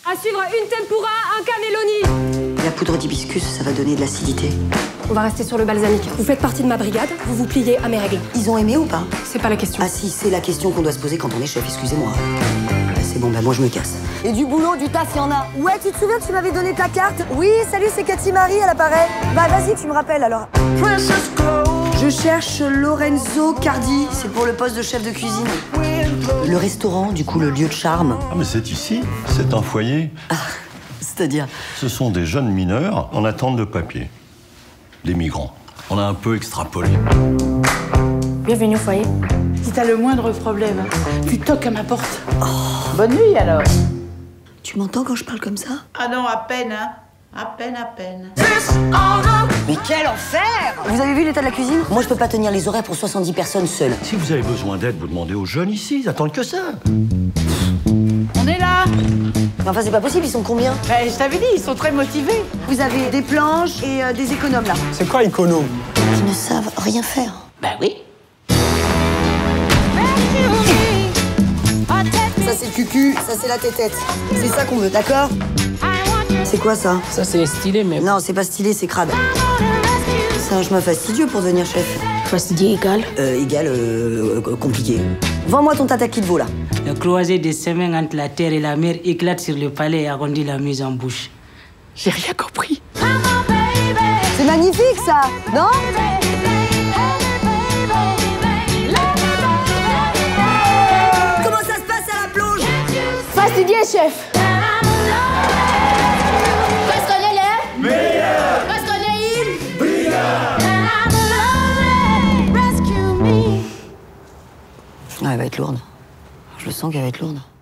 À suivre une tempura, un cannelloni. La poudre d'hibiscus, ça va donner de l'acidité. On va rester sur le balsamique. Vous faites partie de ma brigade, vous vous pliez à mes règles. Ils ont aimé ou pas? C'est pas la question. Ah si, c'est la question qu'on doit se poser quand on est chef, excusez-moi. C'est bon, bah moi je me casse. Et du boulot, du taf, y en a. Ouais, tu te souviens que tu m'avais donné ta carte? Oui, salut, c'est Cathy Marie à l'appareil. Bah vas-y, tu me rappelles alors. Je cherche Lorenzo Cardi, c'est pour le poste de chef de cuisine. Le restaurant, du coup, le lieu de charme. Ah, mais c'est ici, c'est un foyer. Ah, c'est-à-dire? Ce sont des jeunes mineurs en attente de papier. Des migrants. On a un peu extrapolé. Bienvenue au foyer. Si t'as le moindre problème, tu toques à ma porte. Oh. Bonne nuit alors. Tu m'entends quand je parle comme ça? Ah non, à peine, hein. À peine, à peine. Mais quel enfer! Vous avez vu l'état de la cuisine? Moi, je peux pas tenir les horaires pour 70 personnes seules. Si vous avez besoin d'aide, vous demandez aux jeunes ici, ils attendent que ça. On est là. Mais enfin, c'est pas possible, ils sont combien? Ben, je t'avais dit, ils sont très motivés. Vous avez des planches et des économes là. C'est quoi économe? Ils ne savent rien faire. Ben oui. Ça c'est cucu, ça c'est la tétette. C'est ça qu'on veut, d'accord? C'est quoi ça? Ça, c'est stylé, mais... Non, c'est pas stylé, c'est crade. C'est un chemin fastidieux pour devenir chef. Fastidié égal. Compliqué. Vends-moi ton tata kit là. La croisée des semaines entre la terre et la mer éclate sur le palais et arrondit la mise en bouche. J'ai rien compris. C'est magnifique ça, non? Comment ça se passe à la plonge? Fastidié, chef. Parce qu'on est là. Meilleur. Parce qu'on est une. Brigade. Ah, elle va être lourde. Je le sens qu'elle va être lourde.